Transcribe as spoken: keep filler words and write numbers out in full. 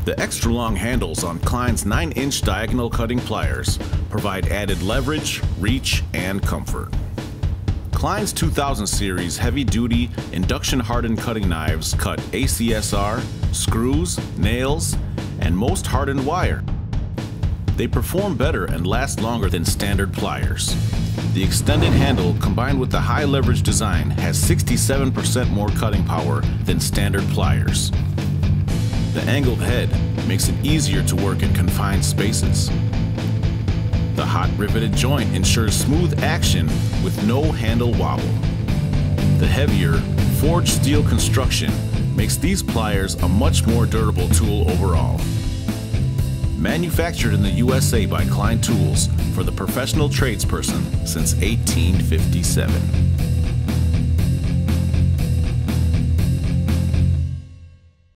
The extra long handles on Klein's nine inch diagonal cutting pliers provide added leverage, reach, and comfort. Klein's two thousand series heavy-duty, induction-hardened cutting knives cut A C S R, screws, nails, and most hardened wire. They perform better and last longer than standard pliers. The extended handle combined with the high leverage design has sixty-seven percent more cutting power than standard pliers. The angled head makes it easier to work in confined spaces. The hot riveted joint ensures smooth action with no handle wobble. The heavier, forged steel construction makes these pliers a much more durable tool overall. Manufactured in the U S A by Klein Tools for the professional tradesperson since eighteen fifty-seven.